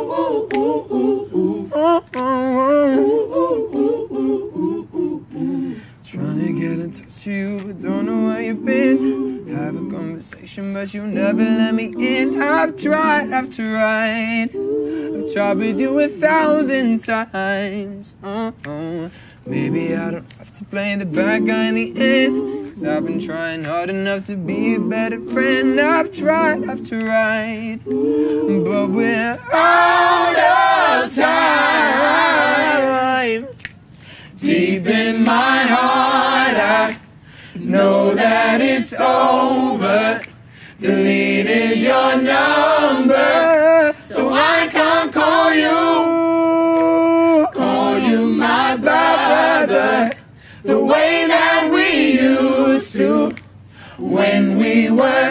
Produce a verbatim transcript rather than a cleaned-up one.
Trying to get in touch with you, but don't know where you've been. Have a conversation, but you never let me in. I've tried, I've tried. I've tried with you a thousand times. uh -oh. Maybe I don't have to play the bad guy in the end, 'cause I've been trying hard enough to be a better friend. I've tried, I've tried, but we're out of time. Deep in my heart, I know that it's over. Deleted your number, so I can't call you. Call you my brother, the way that we used to when we were